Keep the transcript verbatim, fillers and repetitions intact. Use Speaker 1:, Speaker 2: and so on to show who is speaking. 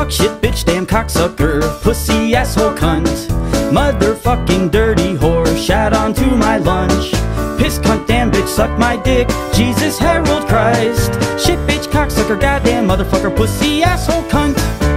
Speaker 1: Fuck, shit, bitch, damn cocksucker, pussy, asshole, cunt, motherfucking dirty whore, shat onto my lunch. Piss, cunt, damn bitch, suck my dick, Jesus, Harold Christ. Shit, bitch, cocksucker, goddamn motherfucker, pussy, asshole, cunt.